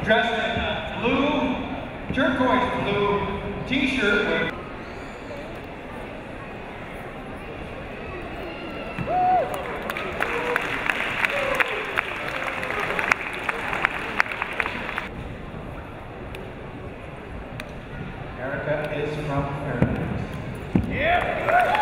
dressed in a blue, turquoise blue t-shirt with Erica is from Fairbanks. Yeah!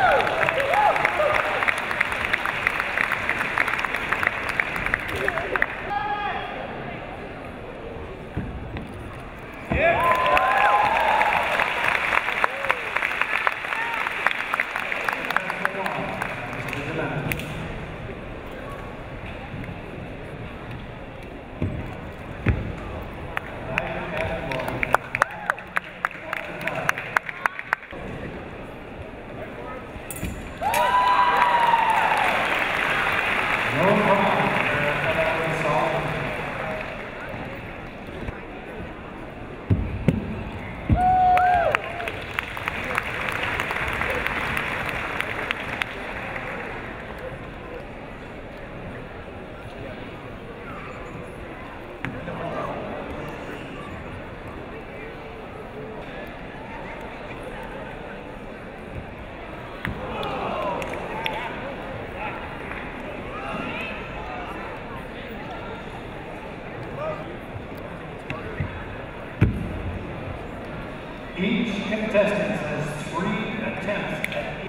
Each contestant has 3 attempts at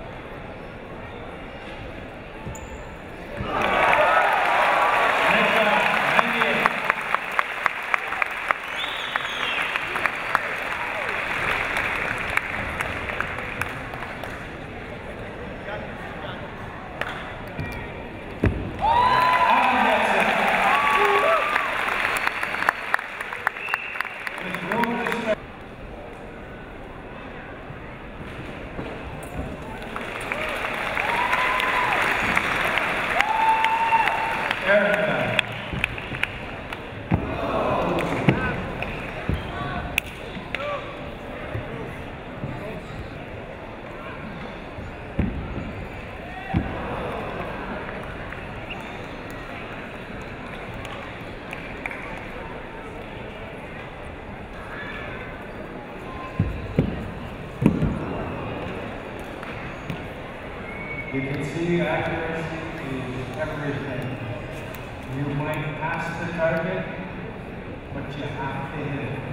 You can see accuracy is everything. You might pass the target, but you have to hit it.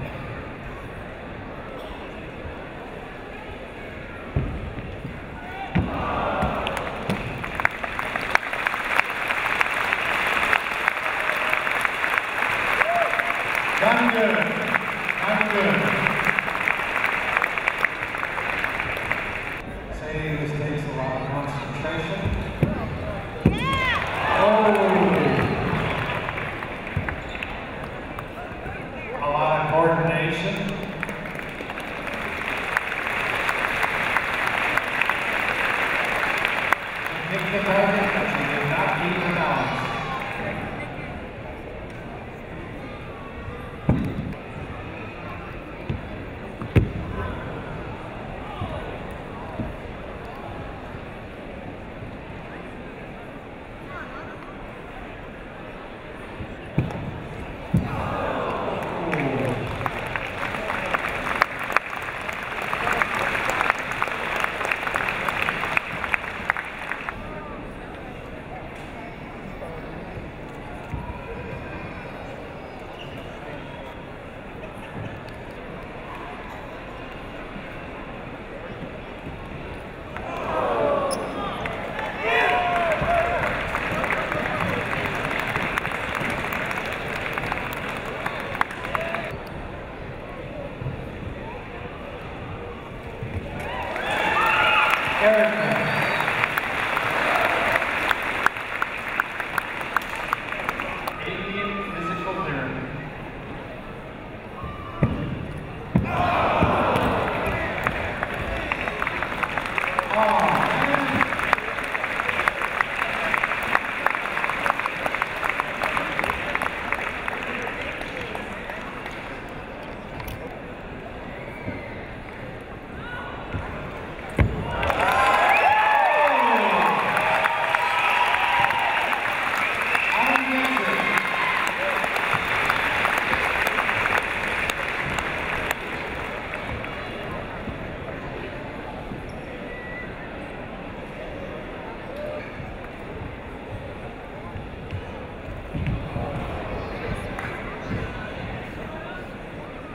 Done good. Done good. Say this takes a lot of concentration. Yeah. A lot of coordination. You picked the target, but you did not keep the balance.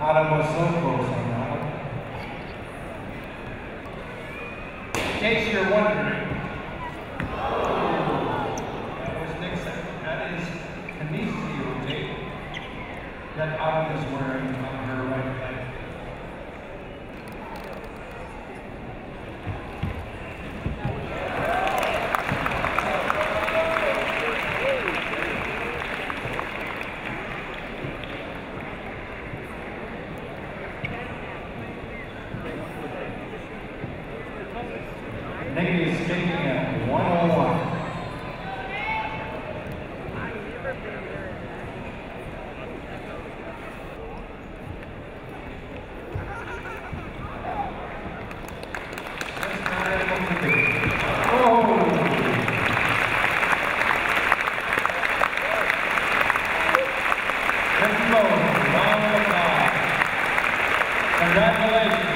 Adam was so close on that one. In case you're wondering, that was Nixon. That is kinesio tape that Adam is wearing on her right leg. Nikki is skating at 101. Congratulations.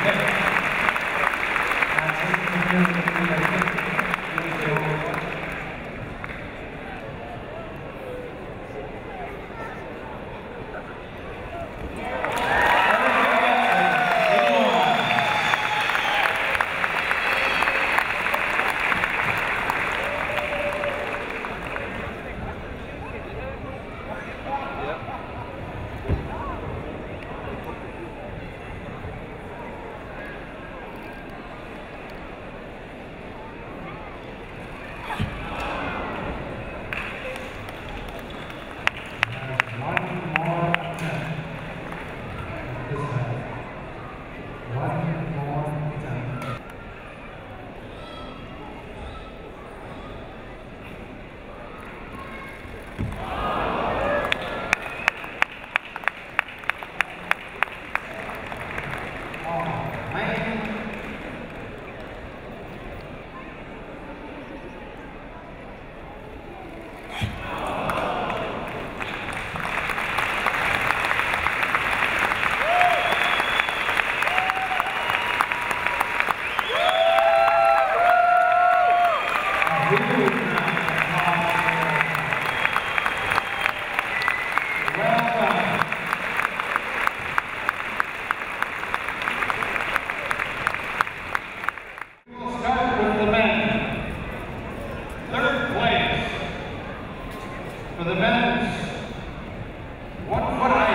For the men's 1 foot height.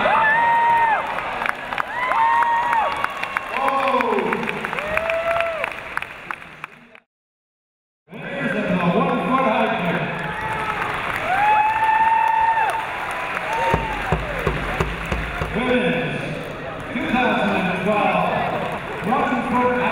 Whoa! There's the 1 foot height here. Women's 2012 1 foot height.